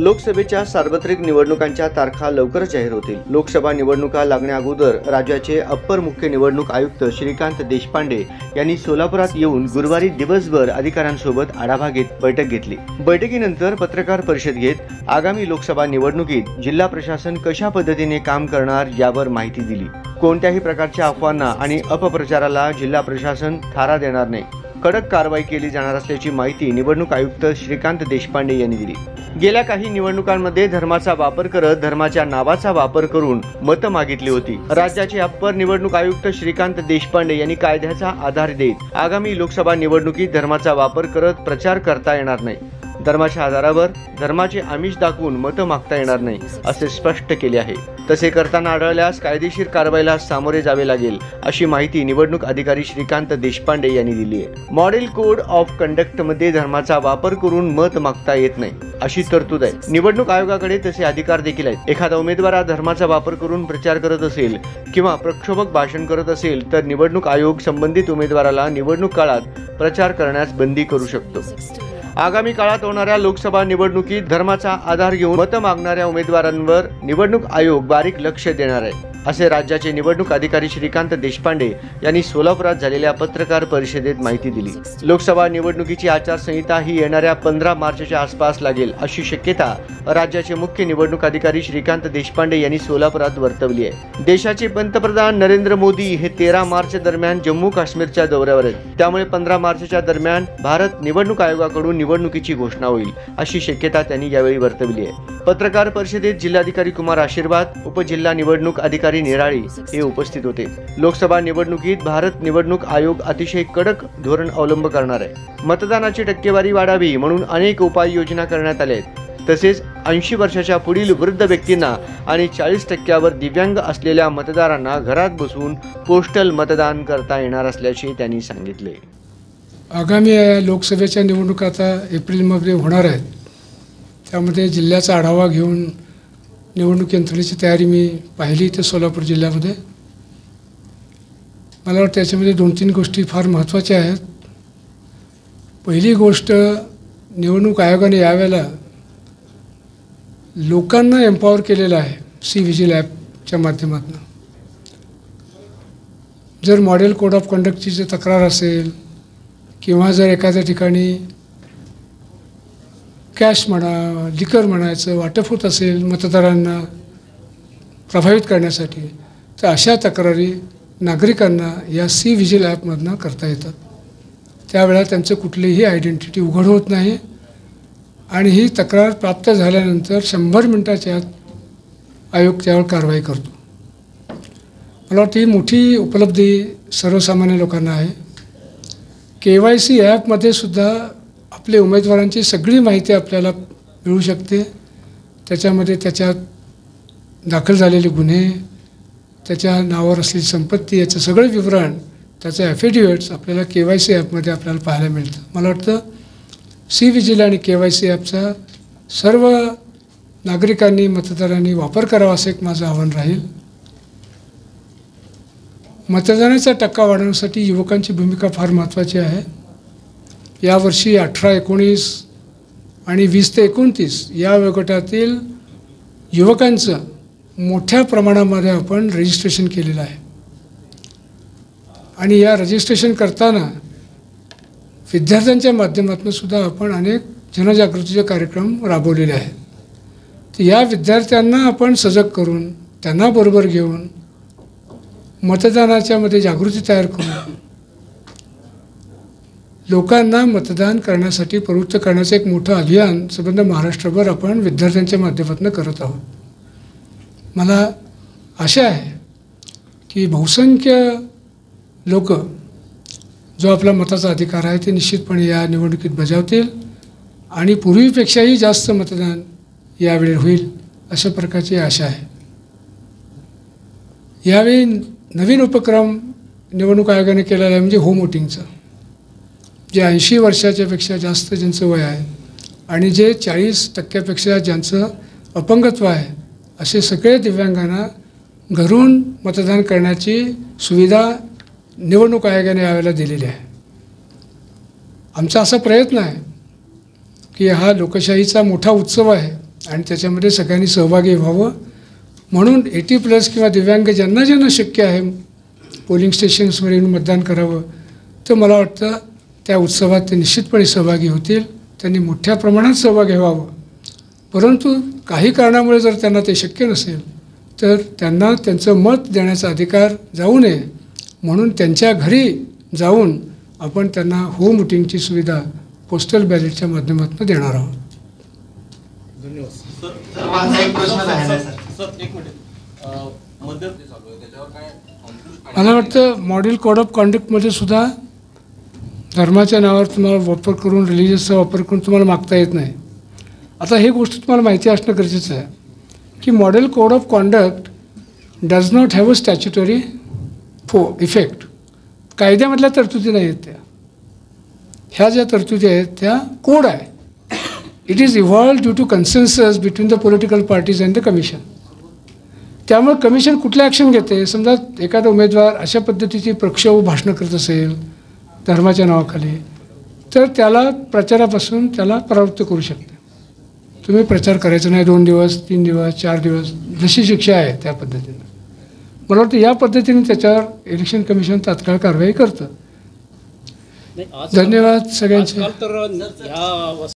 लोकसभेच्या सार्वत्रिक निवडणुकांच्या तारखा लवकरच जाहीर होतील। लोकसभा निवडणुका लागण्याअगोदर राज्याचे अप्पर मुख्य निवडणूक आयुक्त श्रीकांत देशपांडे यांनी सोलापुरात येऊन गुरुवारी दिवसभर अधिकाऱ्यांसोबत आढावा घेत बैठक घेतली। बैठकीनंतर पत्रकार परिषद घेत आगामी लोकसभा निवडणुकीत जिल्हा प्रशासन कशा पद्धतीने काम करणार यावर माहिती दिली। कोणत्याही प्रकारच्या अफवांना आणि अपप्रचाराला जिल्हा प्रशासन थारा देणार नाही। कडक कारवाई केली जाणार असल्याची माहिती निवडणूक आयुक्त श्रीकांत देशपांडे यांनी दिली। गेल्या काही निवडणुकांमध्ये धर्माचा वापर करत धर्माच्या नावाचा वापर करून मतं मागितली होती। राज्याचे अप्पर निवडणूक आयुक्त श्रीकांत देशपांडे यांनी कायद्याचा आधार देत आगामी लोकसभा निवडणुकीत धर्माचा वापर करत प्रचार करता येणार नाही। धर्माच्या आधारावर धर्माचे आमिष दाखवून मतं मागता येणार नाही असे स्पष्ट केले आहे। तसे करताना आढळल्यास कायदेशीर कारवाईला सामोरे जावे लागेल अशी माहिती निवडणूक अधिकारी श्रीकांत देशपांडे यांनी दिली आहे। मॉडेल कोड ऑफ कंडक्ट मध्ये धर्माचा वापर करून मत मागता येत नाही अशी तरतूद आहे। निवडणूक आयोगाकडे तसे अधिकार देखील आहेत। एखादा उमेदवार हा धर्माचा वापर करून प्रचार करत असेल किंवा प्रक्षोभक भाषण करत असेल तर निवडणूक आयोग संबंधित उमेदवाराला निवडणूक काळात प्रचार करण्यास बंदी करू शकतो। आगामी काळात होणाऱ्या लोकसभा निवडणुकीत धर्माचा आधार घेऊन मतं मागणाऱ्या उमेदवारांवर निवडणूक आयोग बारीक लक्ष देणार आहे असे राज्याचे निवडणूक अधिकारी श्रीकांत देशपांडे यांनी सोलापुरात झालेल्या पत्रकार परिषदेत माहिती दिली। लोकसभा निवडणुकीची आचारसंहिता ही येणाऱ्या 15 मार्चच्या आसपास लागेल अशी शक्यता राज्याचे मुख्य निवडणूक अधिकारी श्रीकांत देशपांडे यांनी सोलापुरात वर्तवली आहे। देशाचे पंतप्रधान नरेंद्र मोदी हे 13 मार्च दरम्यान जम्मू काश्मीरच्या दौऱ्यावर आहेत। त्यामुळे 15 मार्चच्या दरम्यान भारत निवडणूक आयोगाकडून निवडणुकीची घोषणा होईल अशी शक्यता त्यांनी यावेळी वर्तवली आहे। पत्रकार परिषदेत जिल्हाधिकारी कुमार आशीर्वाद, उपजिल्हा निवडणूक अधिकारी निराळी हे उपस्थित होते। लोकसभा निवडणुकीत भारत निवडणूक आयोग अतिशय कडक धोरण अवलंब करणार आहे। मतदानाची टक्केवारी वाढावी म्हणून अनेक उपाययोजना करण्यात आल्या आहेत। तसेच 80 वर्षाच्या पुढील वृद्ध व्यक्तींना आणि 40% दिव्यांग असलेल्या मतदारांना घरात बसून पोस्टल मतदान करता येणार असल्याचे त्यांनी सांगितले। आगामी लोकसभेच्या निवडणुका आता एप्रिलमध्ये होणार आहेत। त्यामध्ये जिल्ह्याचा आढावा घेऊन निवडणूक यंत्रणेची तयारी मी पाहिली ते सोलापूर जिल्ह्यामध्ये। मला वाटतं त्याच्यामध्ये 2-3 गोष्टी फार महत्त्वाच्या आहेत। पहिली गोष्ट, निवडणूक आयोगाने यावेळेला लोकांना एम्पॉवर केलेलं आहे सी व्हिजिल ॲपच्या माध्यमातून। जर मॉडेल कोड ऑफ कंडक्टची जर तक्रार असेल किंवा जर एखाद्या ठिकाणी कॅश म्हणा, लिकर म्हणायचं वाटप होत असेल मतदारांना प्रभावित करण्यासाठी, तर अशा तक्रारी नागरिकांना या सी व्हिजिल ॲपमधनं करता येतात। त्यावेळेला त्यांचं कुठलीही आयडेंटिटी उघड होत नाही आणि ही तक्रार प्राप्त झाल्यानंतर 100 मिनिटाच्या आत आयोग त्यावर कारवाई करतो। मला वाटतं ही मोठी उपलब्धी सर्वसामान्य लोकांना आहे। KYC ॲपमध्ये सुद्धा आपले उमेदवारांची सगळी माहिती आपल्याला मिळू शकते। त्याच्यामध्ये त्याच्यात दाखल झालेले गुन्हे, त्याच्या नावावर असलेली संपत्ती, याचं सगळं विवरण, त्याचं ॲफिडेविट्स आपल्याला KYC ॲपमध्ये आपल्याला पाहायला मिळतं। मला वाटतं सी व्हिजिल आणि KYC ॲपचा सर्व नागरिकांनी, मतदारांनी वापर करावा असं एक माझं आव्हान राहील। मतदानाचा टक्का वाढवण्यासाठी युवकांची भूमिका फार महत्त्वाची आहे। यावर्षी 18, 19 आणि 20 ते 29 या वयोगटातील युवकांचं मोठ्या प्रमाणामध्ये आपण रजिस्ट्रेशन केलेलं आहे आणि या रजिस्ट्रेशन करताना विद्यार्थ्यांच्या माध्यमातून सुद्धा आपण अनेक जनजागृतीचे कार्यक्रम राबवलेले आहेत। तर या विद्यार्थ्यांना आपण सजग करून त्यांना बरोबर घेऊन मतदानाच्या मध्ये जागृती तयार करून लोकांना मतदान करण्यासाठी प्रवृत्त करण्याचं एक मोठं अभियान संपूर्ण महाराष्ट्रभर आपण विद्यार्थ्यांच्या माध्यमातून करत आहोत। मला आशा आहे की बहुसंख्य लोक जो आपला मताचा अधिकार आहे ते निश्चितपणे या निवडणुकीत बजावतील आणि पूर्वीपेक्षाही जास्त मतदान यावेळी होईल अशा प्रकारची आशा आहे। यावेळी नवीन उपक्रम निवडणूक आयोगाने केलेला आहे म्हणजे होम वोटिंगचा। जे 80 वर्षाच्यापेक्षा जास्त ज्यांचं वय आहे आणि जे 40% ज्यांचं अपंगत्व आहे असे सगळे दिव्यांगांना घरून मतदान करण्याची सुविधा निवडणूक आयोगाने यावेळेला दिलेली आहे। आमचा असा प्रयत्न आहे की हा लोकशाहीचा मोठा उत्सव आहे आणि त्याच्यामध्ये सगळ्यांनी सहभागी व्हावं. म्हणून 80+ किंवा दिव्यांग ज्यांना ज्यांना शक्य आहे पोलिंग स्टेशन्सवर येऊन मतदान करावं, तर मला वाटतं त्या उत्सवात ते निश्चितपणे सहभागी होतील. त्यांनी मोठ्या प्रमाणात सहभागी व्हावं. परंतु काही कारणामुळे जर त्यांना ते शक्य नसेल तर त्यांना त्यांचं मत देण्याचा अधिकार जाऊ नये, म्हणून त्यांच्या घरी जाऊन आपण त्यांना होम वोटिंगची सुविधा पोस्टल बॅलेटच्या माध्यमातून देणार आहोत. मला वाटतं मॉडेल कोड ऑफ कॉन्डक्टमध्ये सुद्धा धर्माच्या नावावर तुम्हाला वापर करून, रिलिजियसचा वापर करून तुम्हाला मागता येत नाही. आता ही गोष्ट तुम्हाला माहिती असणं गरजेचं आहे की model code of conduct does not have a statutory effect. कायद्यामधल्या तरतुदी नाही आहेत त्या. ह्या ज्या तरतुदी आहेत त्या कोड आहे. It is evolve due to consensus between the political parties and the commission. त्यामुळे कमिशन कुठल्या ॲक्शन घेते, समजा एखादा उमेदवार अशा पद्धतीची प्रक्षोभ भाषणं करत असेल धर्माच्या नावाखाली, तर त्याला प्रचारापासून त्याला परावृत्त करू शकते. तुम्ही प्रचार करायचा नाही 2 दिवस, 3 दिवस, 4 दिवस, जशी शिक्षा आहे त्या पद्धतीनं. मला वाटतं या पद्धतीने त्याच्यावर इलेक्शन कमिशन तात्काळ कारवाई करतं. धन्यवाद सगळ्यांचे.